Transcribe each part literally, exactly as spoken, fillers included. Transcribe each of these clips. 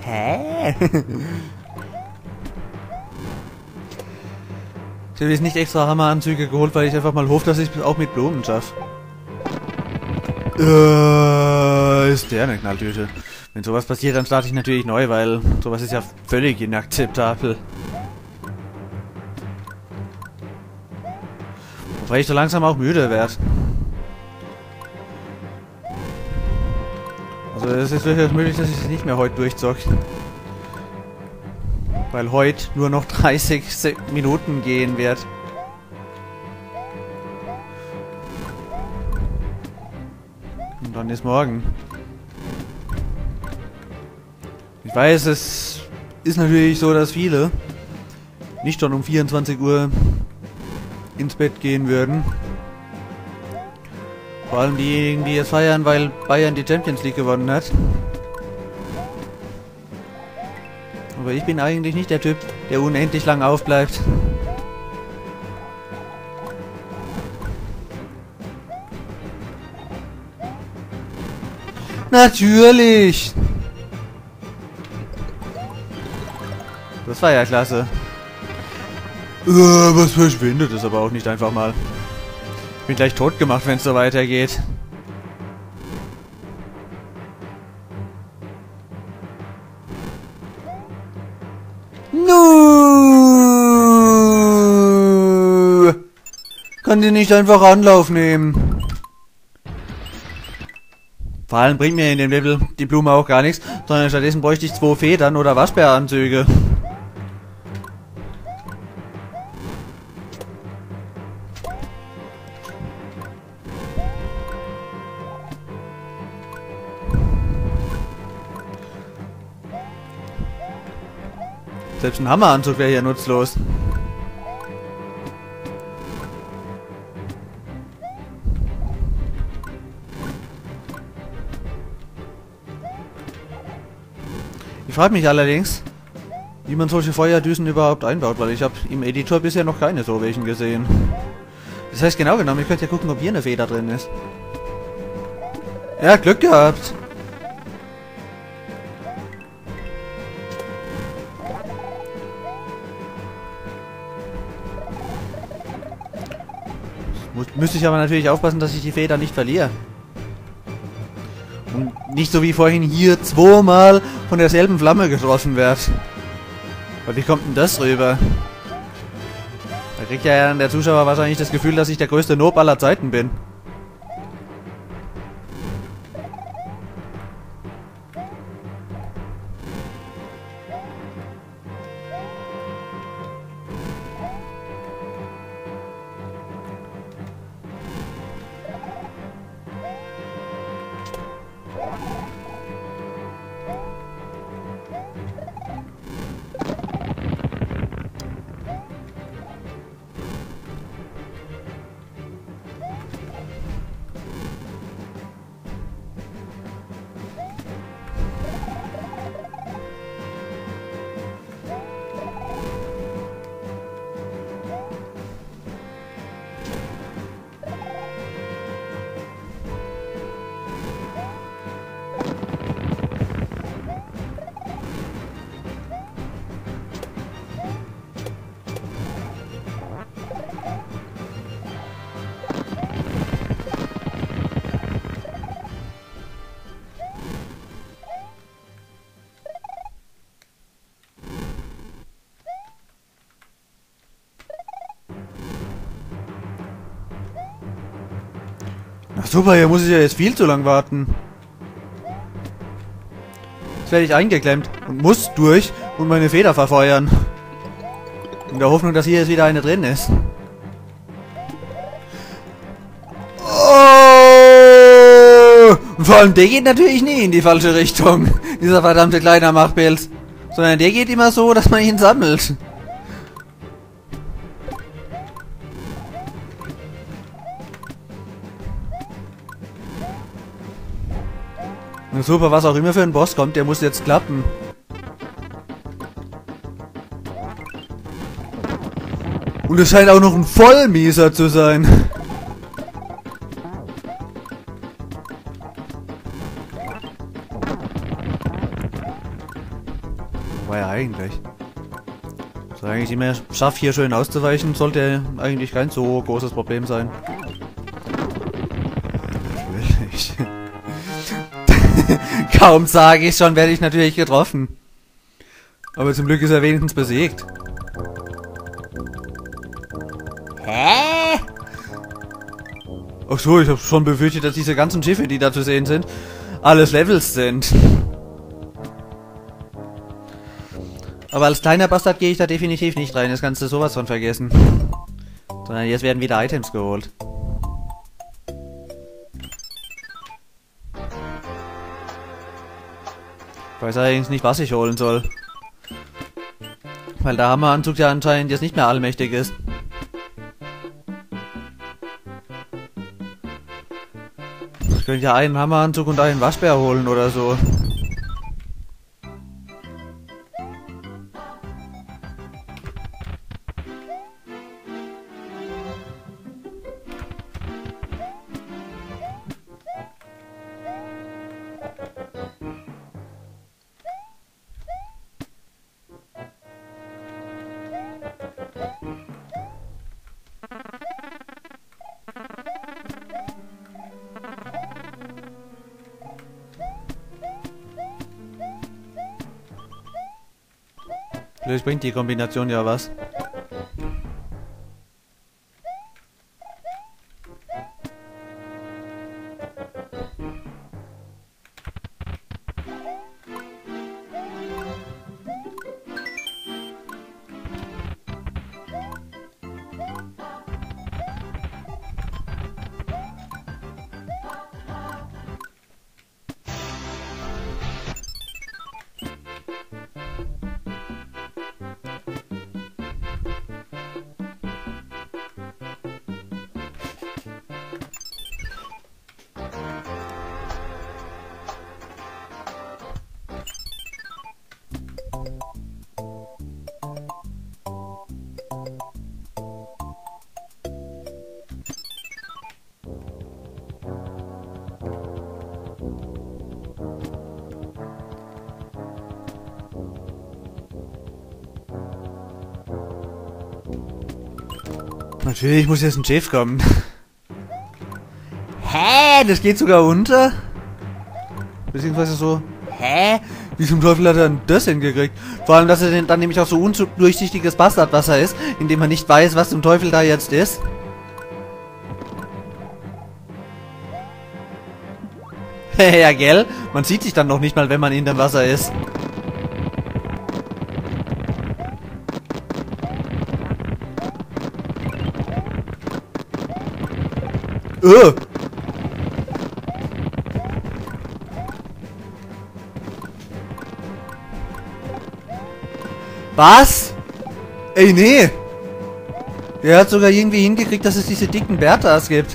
Hä? Ich habe jetzt nicht extra Hammeranzüge geholt, weil ich einfach mal hoffe, dass ich es auch mit Blumen schaffe. Äh, ist der eine Knalltüte. Wenn sowas passiert, dann starte ich natürlich neu, weil sowas ist ja völlig inakzeptabel. Wobei ich so langsam auch müde werde. Also es ist durchaus möglich, dass ich es nicht mehr heute durchzocke. Weil heute nur noch dreißig Minuten gehen wird. Und dann ist morgen. Ich weiß, es ist natürlich so, dass viele nicht schon um vierundzwanzig Uhr ins Bett gehen würden. Vor allem diejenigen, die jetzt feiern, weil Bayern die Champions League gewonnen hat. Aber ich bin eigentlich nicht der Typ, der unendlich lang aufbleibt. Natürlich! Das war ja klasse. Äh, was verschwindet es aber auch nicht einfach mal. Ich bin gleich tot gemacht, wenn es so weitergeht. No! Kann die nicht einfach Anlauf nehmen? Vor allem bringt mir in dem Level die Blume auch gar nichts, sondern stattdessen bräuchte ich zwei Federn oder Waschbäranzüge. Selbst ein Hammeranzug wäre hier nutzlos. Ich frage mich allerdings, wie man solche Feuerdüsen überhaupt einbaut, weil ich habe im Editor bisher noch keine so welchen gesehen. Das heißt genau genommen, ich könnte ja gucken, ob hier eine Feder drin ist. Ja, Glück gehabt. Muss, müsste ich aber natürlich aufpassen, dass ich die Feder nicht verliere. Und nicht so wie vorhin hier zweimal von derselben Flamme getroffen wird. Aber wie kommt denn das rüber? Da kriegt ja der Zuschauer wahrscheinlich das Gefühl, dass ich der größte Noob aller Zeiten bin. Ach super, hier muss ich ja jetzt viel zu lang warten. Jetzt werde ich eingeklemmt und muss durch und meine Feder verfeuern. In der Hoffnung, dass hier jetzt wieder eine drin ist. Oh! Und vor allem der geht natürlich nie in die falsche Richtung. Dieser verdammte kleine Machtpilz. Sondern der geht immer so, dass man ihn sammelt. Na super, was auch immer für ein Boss kommt, der muss jetzt klappen. Und es scheint auch noch ein Vollmieser zu sein. eigentlich. Solange ich immer schaffe, hier schön auszuweichen, sollte eigentlich kein so großes Problem sein. Natürlich. Kaum sage ich schon, werde ich natürlich getroffen. Aber zum Glück ist er wenigstens besiegt. Hä? Ach so, ich habe schon befürchtet, dass diese ganzen Schiffe, die da zu sehen sind, alles Levels sind. Aber als kleiner Bastard gehe ich da definitiv nicht rein, das kannst du sowas von vergessen. Sondern jetzt werden wieder Items geholt. Ich weiß allerdings nicht, was ich holen soll. Weil der Hammeranzug ja anscheinend jetzt nicht mehr allmächtig ist. Ich könnte ja einen Hammeranzug und einen Waschbär holen oder so. Vielleicht bringt die Kombination ja was. Natürlich muss jetzt ein Schiff kommen. Hä? Das geht sogar unter? Beziehungsweise so... Hä? Wie zum Teufel hat er denn das hingekriegt? Vor allem, dass er dann nämlich auch so undurchsichtiges Bastardwasser ist, in dem man nicht weiß, was zum Teufel da jetzt ist. Ja, gell? Man sieht sich dann noch nicht mal, wenn man in dem Wasser ist. Öh! Was? Ey, nee! Der hat sogar irgendwie hingekriegt, dass es diese dicken Berthas gibt.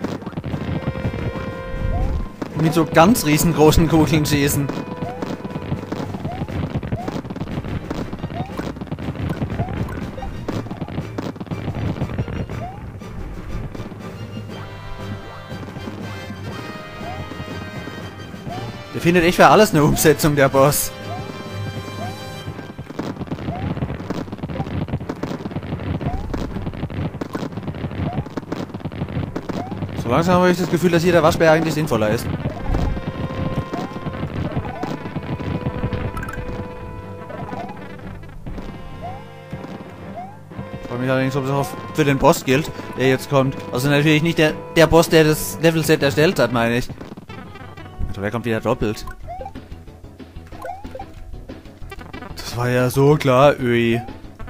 Mit so ganz riesengroßen Kugeln schießen. Der findet echt für alles eine Umsetzung, der Boss. So langsam habe ich das Gefühl, dass hier der Waschbär eigentlich sinnvoller ist. Ich frage mich allerdings, ob das auch für den Boss gilt, der jetzt kommt. Also natürlich nicht der, der Boss, der das Levelset erstellt hat, meine ich. Also wer kommt wieder doppelt? Das war ja so klar, öi.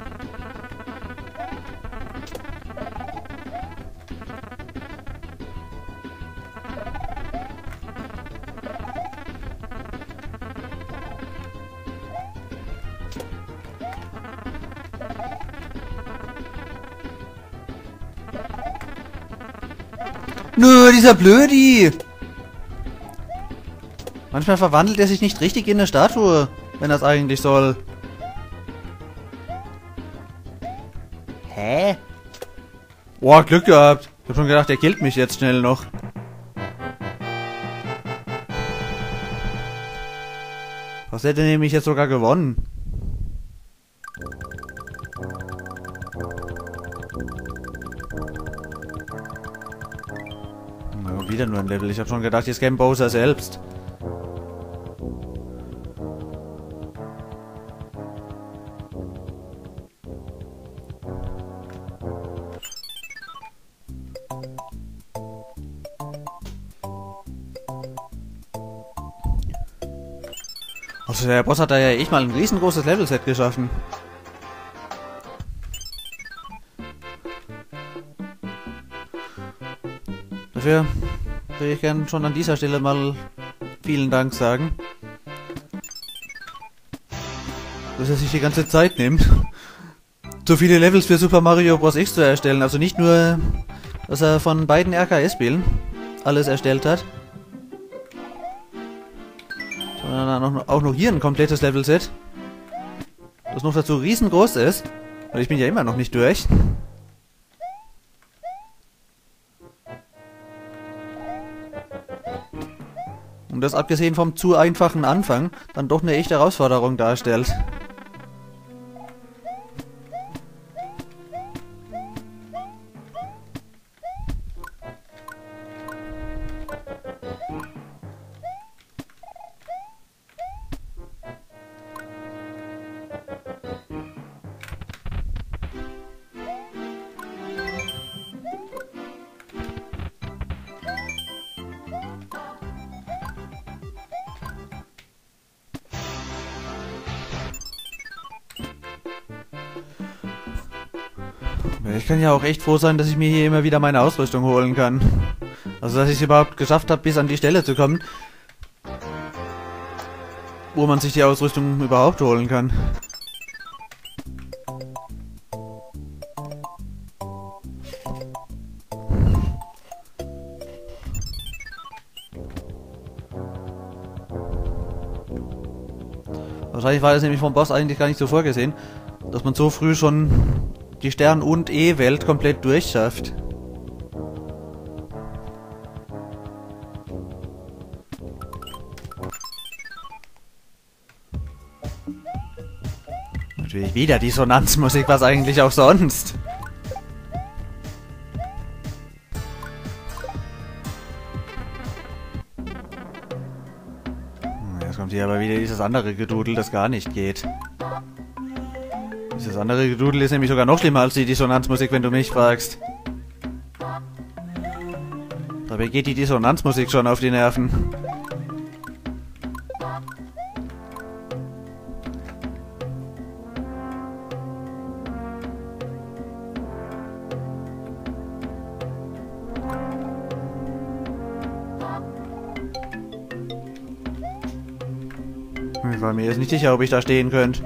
Nö, dieser Blödi! Manchmal verwandelt er sich nicht richtig in eine Statue, wenn das eigentlich soll. Hä? Boah, Glück gehabt. Ich hab schon gedacht, er killt mich jetzt schnell noch. Was hätte nämlich jetzt sogar gewonnen? wieder nur ein Level. Ich habe schon gedacht, jetzt käme Bowser selbst. Also der Boss hat da ja echt mal ein riesengroßes Levelset geschaffen. Dafür würde ich gerne schon an dieser Stelle mal vielen Dank sagen. Dass er sich die ganze Zeit nimmt, so viele Levels für Super Mario Bros. X zu erstellen. Also nicht nur, dass er von beiden R K S-Spielen alles erstellt hat, sondern auch noch, auch noch hier ein komplettes Levelset, das noch dazu riesengroß ist. Und ich bin ja immer noch nicht durch. Und das abgesehen vom zu einfachen Anfang dann doch eine echte Herausforderung darstellt. Ich kann ja auch echt froh sein, dass ich mir hier immer wieder meine Ausrüstung holen kann. Also, dass ich es überhaupt geschafft habe, bis an die Stelle zu kommen, wo man sich die Ausrüstung überhaupt holen kann. Wahrscheinlich war das nämlich vom Boss eigentlich gar nicht so vorgesehen, dass man so früh schon die Stern- und E-Welt komplett durchschafft. Natürlich wieder Dissonanzmusik, was eigentlich auch sonst. Jetzt kommt hier aber wieder dieses andere Gedudel, das gar nicht geht. Dieses andere Gedudel ist nämlich sogar noch schlimmer als die Dissonanzmusik, wenn du mich fragst. Dabei geht die Dissonanzmusik schon auf die Nerven. Ich war mir jetzt nicht sicher, ob ich da stehen könnte.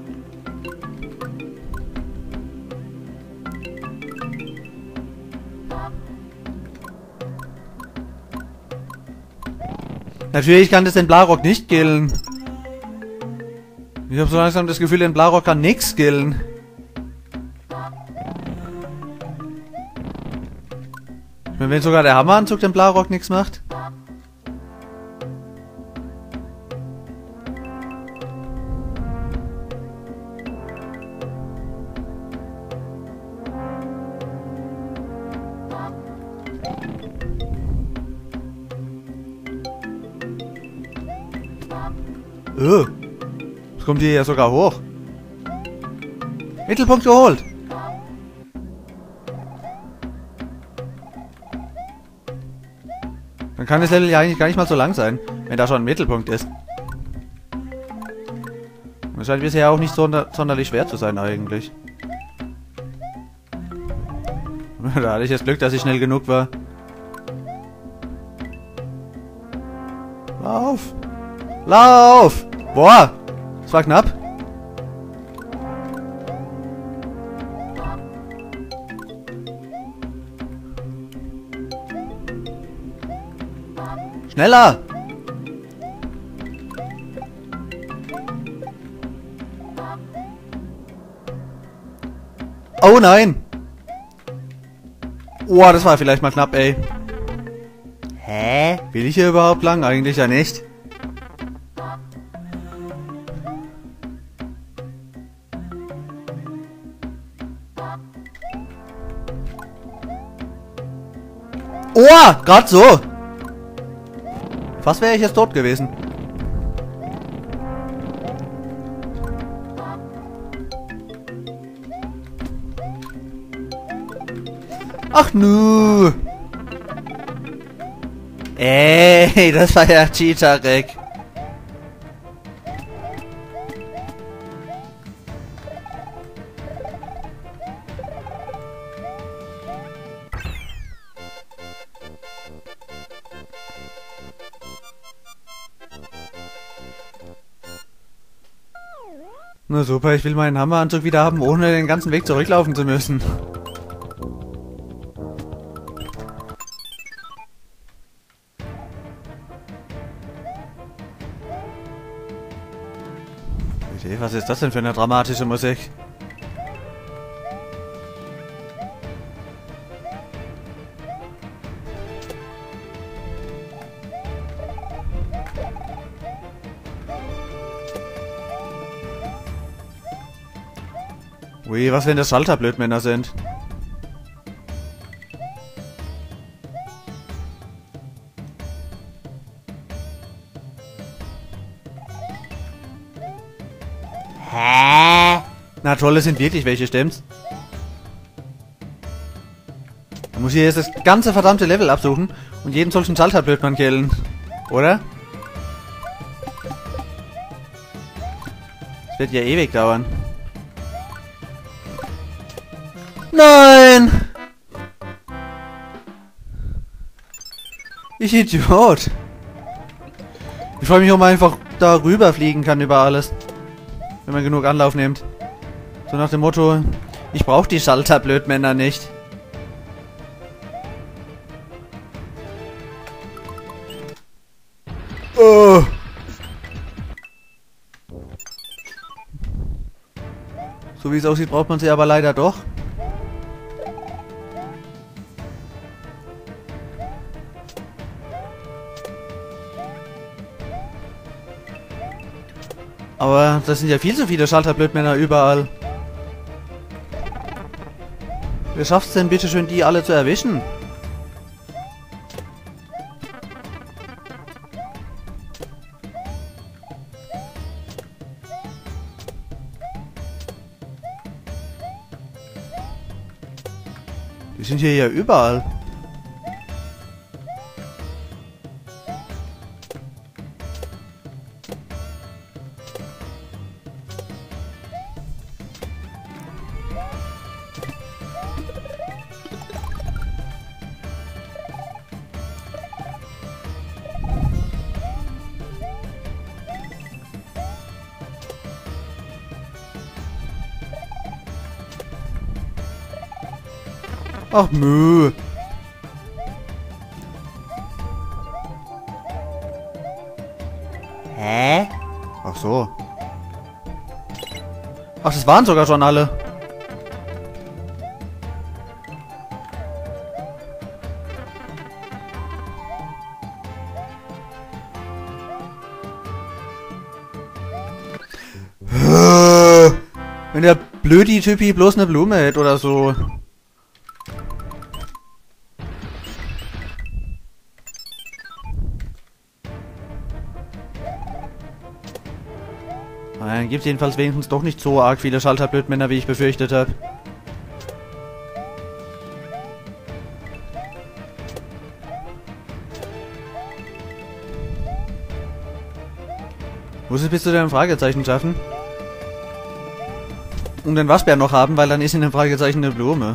Natürlich kann das den Blarok nicht killen. Ich habe so langsam das Gefühl, den Blarok kann nix killen. Ich meine, wenn sogar der Hammeranzug den Blarok nix macht. Oh, das kommt hier ja sogar hoch. Mittelpunkt geholt. Dann kann das Level ja eigentlich gar nicht mal so lang sein, wenn da schon ein Mittelpunkt ist. Das scheint bisher auch nicht sonder sonderlich schwer zu sein eigentlich. Da hatte ich jetzt Glück, dass ich schnell genug war. Lauf! Lauf! Boah! Das war knapp. Schneller! Oh nein! Oh, das war vielleicht mal knapp, ey. Hä? Will ich hier überhaupt lang? Eigentlich ja nicht. Oh, gerade so. Fast wäre ich jetzt tot gewesen. Ach nu. Ey, das war ja Cheetah-Reck. Na super, ich will meinen Hammeranzug wieder haben, ohne den ganzen Weg zurücklaufen zu müssen. Was ist das denn für eine dramatische Musik? Ui, was wenn das Schalterblödmänner sind? Hä? Na toll, es sind wirklich welche, stimmt's? Man muss hier jetzt das ganze verdammte Level absuchen und jeden solchen Schalterblödmann killen. Oder? Das wird ja ewig dauern. Nein! Ich Idiot! Ich freue mich, ob man einfach darüber fliegen kann über alles. Wenn man genug Anlauf nimmt. So nach dem Motto, ich brauche die Schalterblödmänner nicht. Oh. So wie es aussieht, braucht man sie aber leider doch. Aber das sind ja viel zu viele Schalterblödmänner überall. Wer schafft's denn bitte schön, die alle zu erwischen? Die sind hier ja überall. Ach Müh. Hä? Ach so. Ach, das waren sogar schon alle. Wenn der Blödi-Typi bloß eine Blume hätte oder so. Nein, gibt jedenfalls wenigstens doch nicht so arg viele Schalterblödmänner, wie ich befürchtet habe. Muss es bis zu dem Fragezeichen schaffen? Und den Waschbär noch haben, weil dann ist in dem Fragezeichen eine Blume.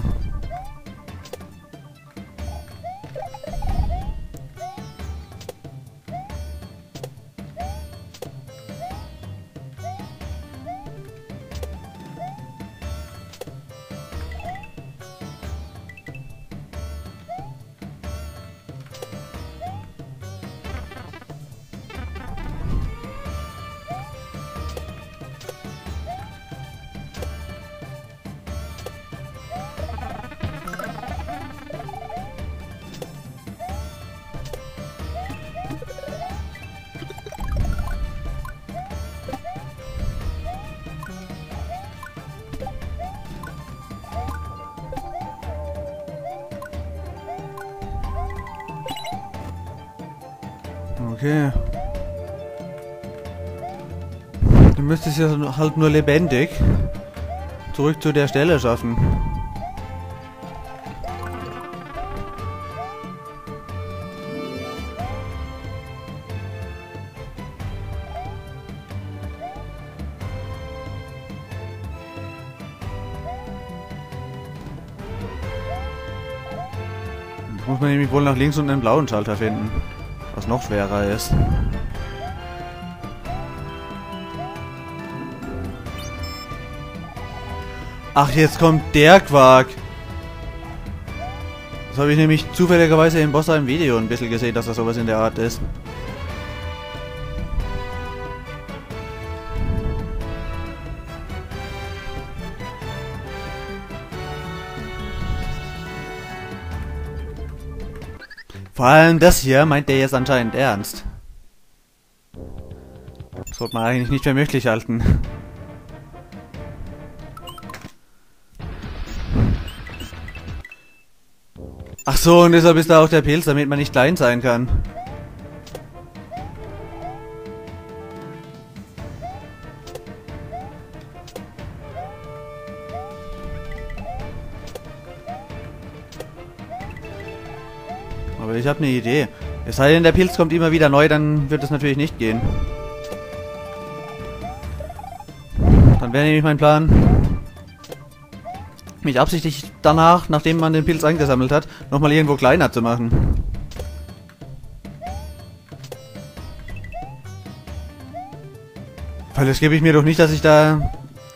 Okay. Du müsstest ja halt nur lebendig zurück zu der Stelle schaffen. Jetzt muss man nämlich wohl nach links unten einen blauen Schalter finden, was noch schwerer ist. Ach, jetzt kommt der Quark. Das habe ich nämlich zufälligerweise im Boss im Video ein bisschen gesehen, dass das sowas in der Art ist. Vor allem das hier meint der jetzt anscheinend ernst. Das sollte man eigentlich nicht für möglich halten. Ach so, und deshalb ist da auch der Pilz, damit man nicht klein sein kann. Aber ich habe eine Idee. Es sei denn, der Pilz kommt immer wieder neu, dann wird es natürlich nicht gehen. Dann wäre nämlich mein Plan, mich absichtlich danach, nachdem man den Pilz eingesammelt hat, nochmal irgendwo kleiner zu machen. Weil das gebe ich mir doch nicht, dass ich da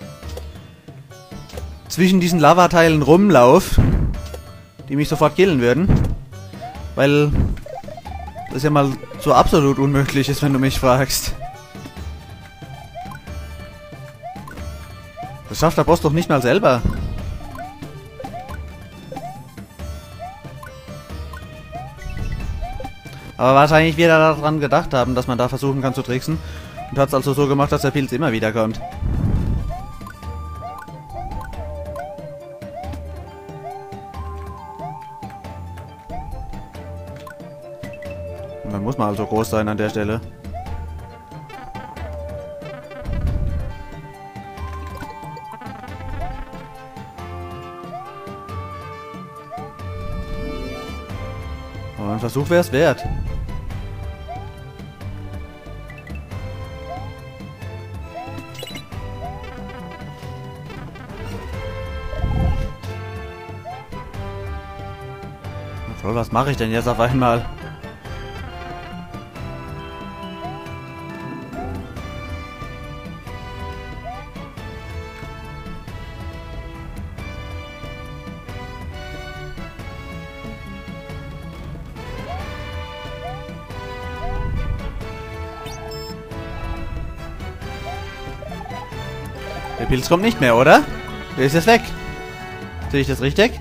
zwischen diesen Lavateilen rumlaufe, die mich sofort killen würden. Weil das ja mal so absolut unmöglich ist, wenn du mich fragst. Das schafft der Boss doch nicht mal selber. Aber wahrscheinlich wird er daran gedacht haben, dass man da versuchen kann zu tricksen. Und hat es also so gemacht, dass der Pilz immer wieder kommt. Und dann muss man also groß sein an der Stelle. Aber ein Versuch wäre es wert. So, was mache ich denn jetzt auf einmal? Der Pilz kommt nicht mehr, oder? Der ist jetzt weg. Sehe ich das richtig?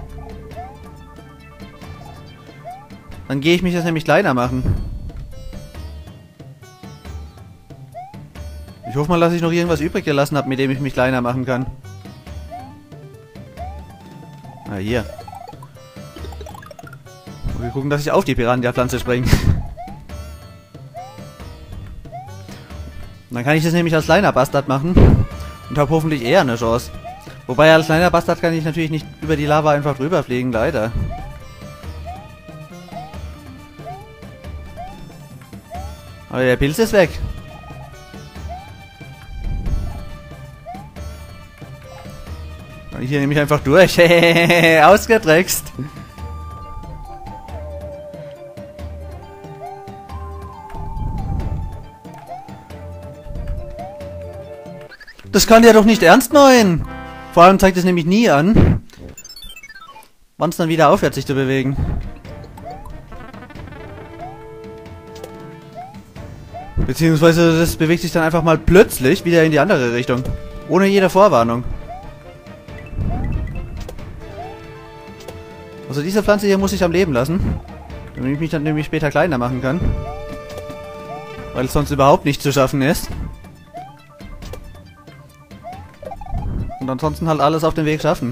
Dann gehe ich mich jetzt nämlich kleiner machen. Ich hoffe mal, dass ich noch irgendwas übrig gelassen habe, mit dem ich mich kleiner machen kann. Ah, hier. Und wir gucken, dass ich auf die Piranha-Pflanze springe. Dann kann ich das nämlich als kleiner Bastard machen. Und habe hoffentlich eher eine Chance. Wobei als kleiner Bastard kann ich natürlich nicht über die Lava einfach drüber fliegen, leider. Aber der Pilz ist weg. Kann ich hier nämlich einfach durch. Ausgetrickst. Das kann der doch nicht ernst meinen. Vor allem zeigt es nämlich nie an, wann es dann wieder aufhört, sich zu bewegen. Beziehungsweise das bewegt sich dann einfach mal plötzlich wieder in die andere Richtung. Ohne jede Vorwarnung. Also diese Pflanze hier muss ich am Leben lassen. Damit ich mich dann nämlich später kleiner machen kann. Weil es sonst überhaupt nicht zu schaffen ist. Und ansonsten halt alles auf dem Weg schaffen.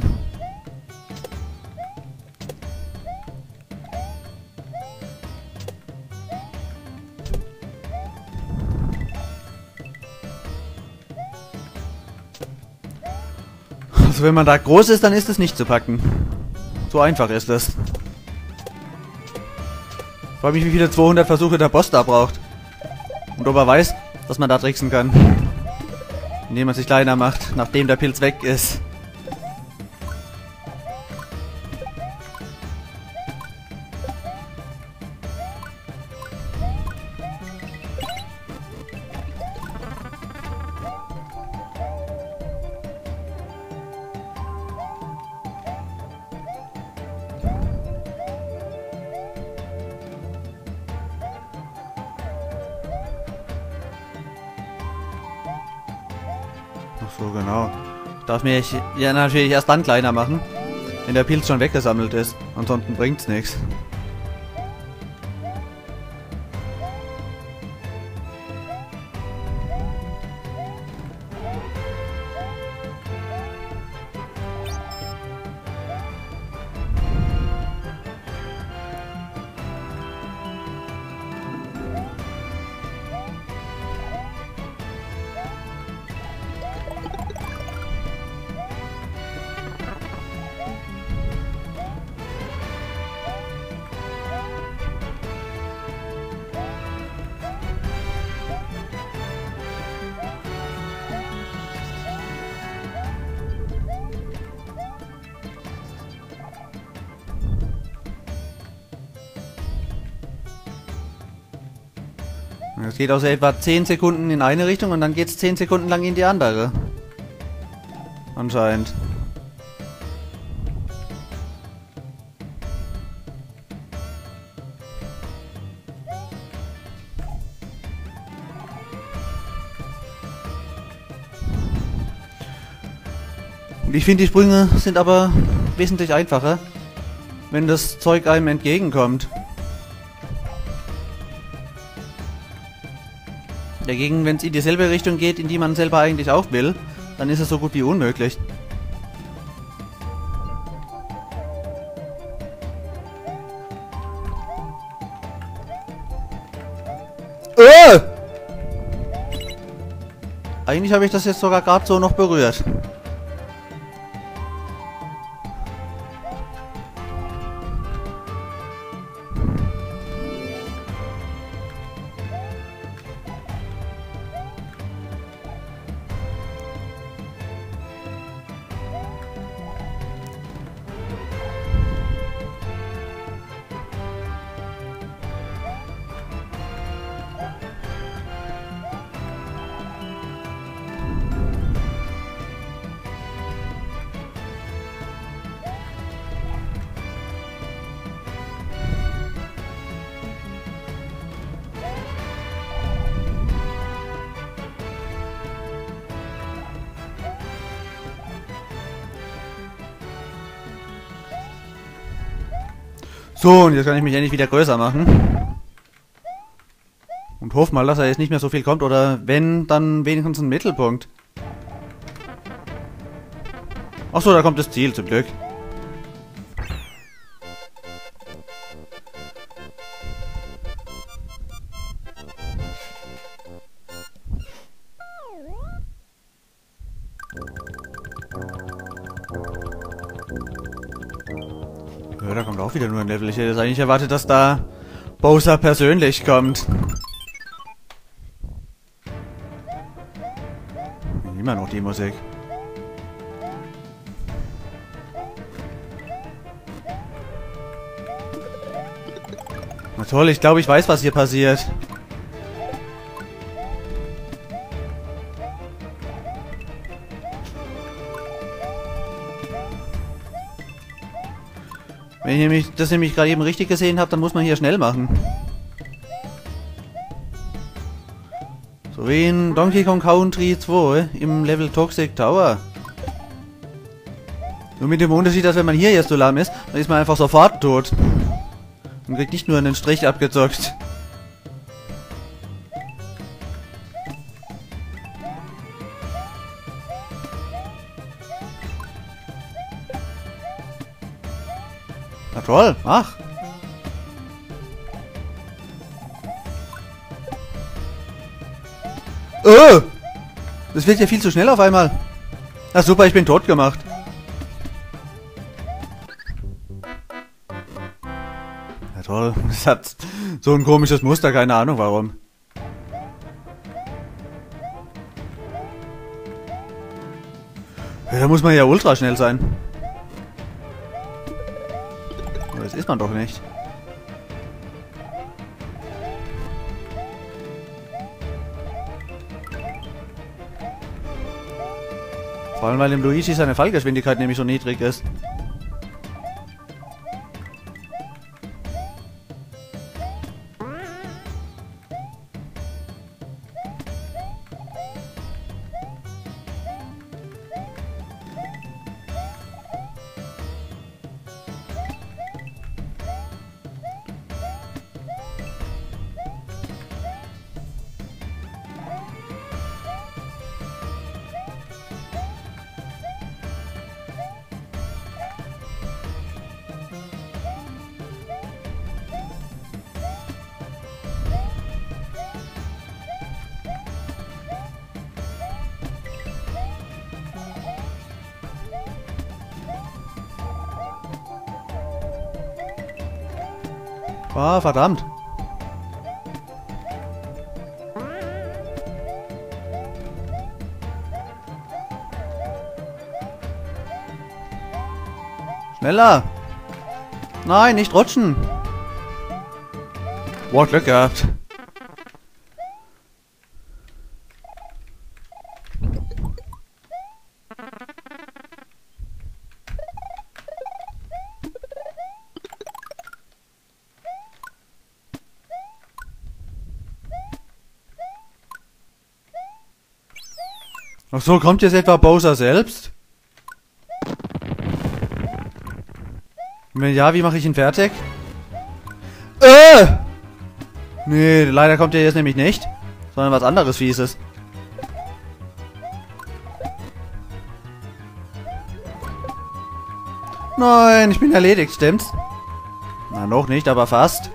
Also wenn man da groß ist, dann ist es nicht zu packen. So einfach ist es. Ich frage mich, wie viele zweihundert Versuche der Boss da braucht. Und ob er weiß, dass man da tricksen kann. Indem man sich kleiner macht, nachdem der Pilz weg ist. Ach so, genau. Ich darf mich ja natürlich erst dann kleiner machen, wenn der Pilz schon weggesammelt ist. Ansonsten bringt's nichts. Es geht also etwa zehn Sekunden in eine Richtung und dann geht es zehn Sekunden lang in die andere. Anscheinend. Und ich finde, die Sprünge sind aber wesentlich einfacher, wenn das Zeug einem entgegenkommt. Dagegen, wenn es in dieselbe Richtung geht, in die man selber eigentlich auch will, dann ist es so gut wie unmöglich. Äh! Eigentlich habe ich das jetzt sogar gerade so noch berührt. So, und jetzt kann ich mich endlich wieder größer machen. Und hoffe mal, dass er jetzt nicht mehr so viel kommt. Oder wenn, dann wenigstens ein Mittelpunkt. Achso, da kommt das Ziel zum Glück. Ja, da kommt auch wieder nur ein Level. Ich hätte jetzt eigentlich erwartet, dass da Bowser persönlich kommt. Immer noch die Musik. Na toll, ich glaube, ich weiß, was hier passiert. Wenn ich nämlich, das nämlich gerade eben richtig gesehen habe, dann muss man hier schnell machen. So wie in Donkey Kong Country zwei im Level Toxic Tower. Nur mit dem Unterschied, dass wenn man hier jetzt so lahm ist, dann ist man einfach sofort tot. Und kriegt nicht nur einen Strich abgezockt. Na toll, ach. Oh! Das wird ja viel zu schnell auf einmal. Na super, ich bin tot gemacht. toll, es hat so ein komisches Muster, keine Ahnung warum. Ja, da muss man ja ultra schnell sein. Aber das ist man doch nicht. Vor allem, weil im Luigi seine Fallgeschwindigkeit nämlich so niedrig ist. Ah, verdammt. Schneller. Nein, nicht rutschen. Boah, Glück gehabt. Ach so, kommt jetzt etwa Bowser selbst? Wenn ja, wie mache ich ihn fertig? Äh! Nee, leider kommt er jetzt nämlich nicht. Sondern was anderes Fieses. Nein, ich bin erledigt, stimmt's? Na, noch nicht, aber fast.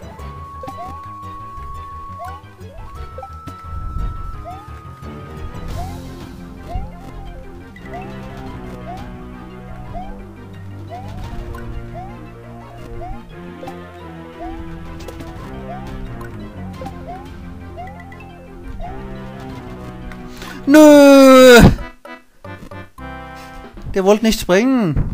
Nö! Der wollte nicht springen.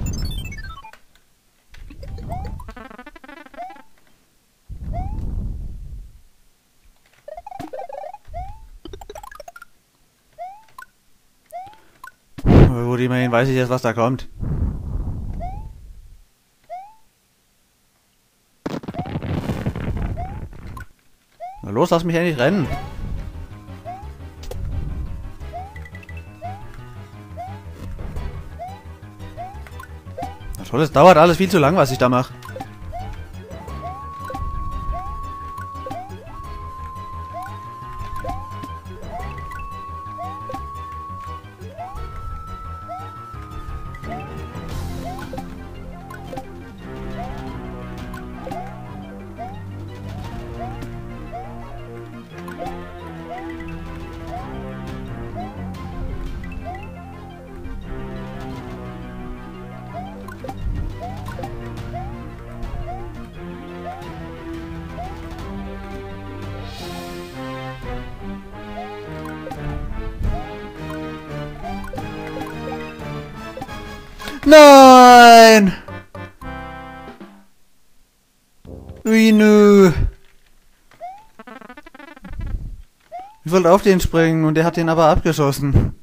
Gut, immerhin weiß ich jetzt, was da kommt. Na los, lass mich endlich rennen. Na toll, es dauert alles viel zu lang, was ich da mache. Nein! Wie nö. Ich wollte auf den springen und der hat den aber abgeschossen.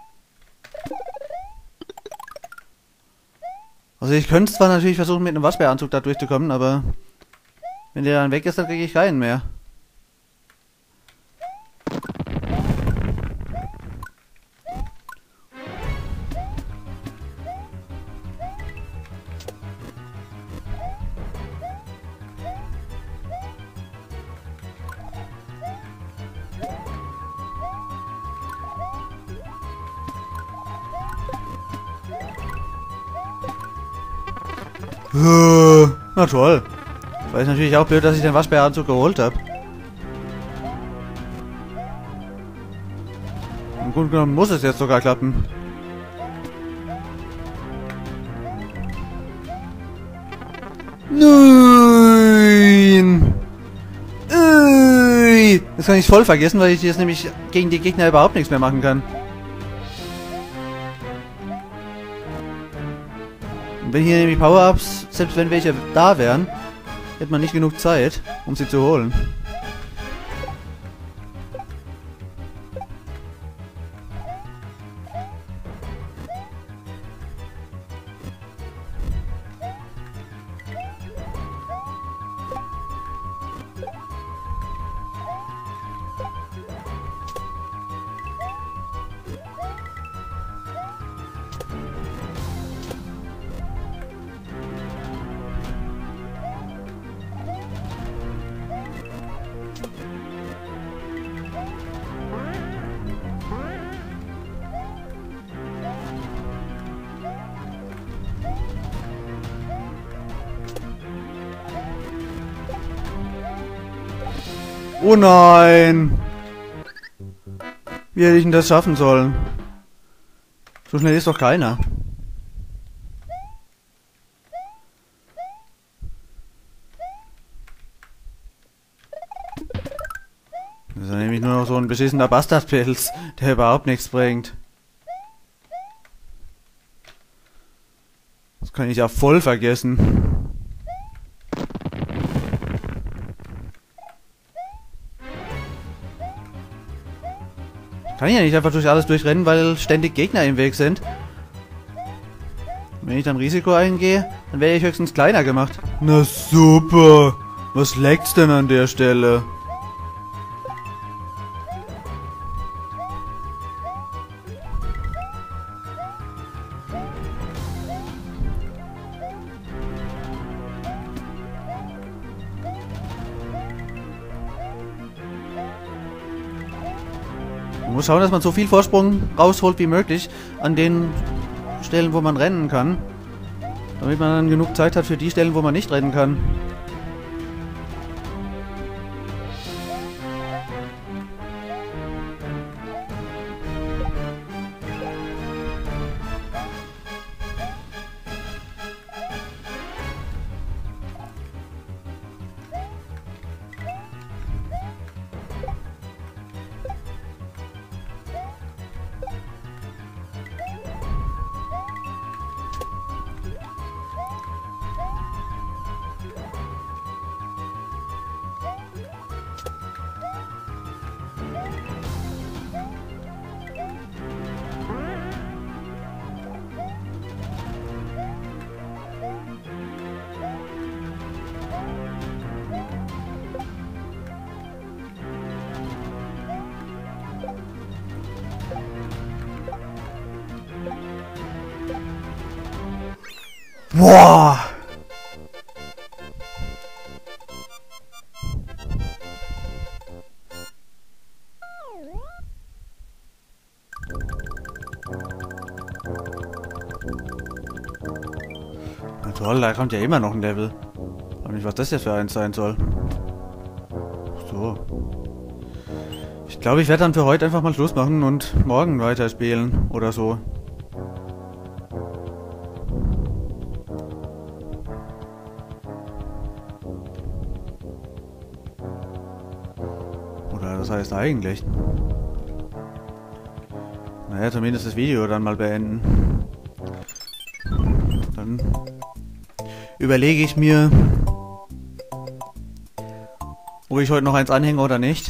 Also ich könnte zwar natürlich versuchen, mit einem Waschbäranzug da durchzukommen, aber wenn der dann weg ist, dann kriege ich keinen mehr. Na toll. War ist natürlich auch blöd, dass ich den Waschbäranzug geholt habe. Im Grunde genommen muss es jetzt sogar klappen. Nein! Das kann ich voll vergessen, weil ich jetzt nämlich gegen die Gegner überhaupt nichts mehr machen kann. Und wenn hier nämlich Power-Ups, selbst wenn welche da wären, hätte man nicht genug Zeit, um sie zu holen. Oh nein! Wie hätte ich denn das schaffen sollen? So schnell ist doch keiner. Das ist ja nämlich nur noch so ein beschissener Bastardpilz, der überhaupt nichts bringt. Das kann ich ja voll vergessen. Kann ich ja nicht einfach durch alles durchrennen, weil ständig Gegner im Weg sind. Wenn ich dann Risiko eingehe, dann werde ich höchstens kleiner gemacht. Na super! Was leckt's denn an der Stelle? Man muss schauen, dass man so viel Vorsprung rausholt wie möglich an den Stellen, wo man rennen kann. Damit man dann genug Zeit hat für die Stellen, wo man nicht rennen kann. Boah! Na toll, da kommt ja immer noch ein Level. Ich weiß nicht, was das jetzt für eins sein soll. So. Ich glaube, ich werde dann für heute einfach mal Schluss machen und morgen weiterspielen oder so. Oder das heißt eigentlich. Naja, zumindest das Video dann mal beenden. Dann überlege ich mir, ob ich heute noch eins anhänge oder nicht.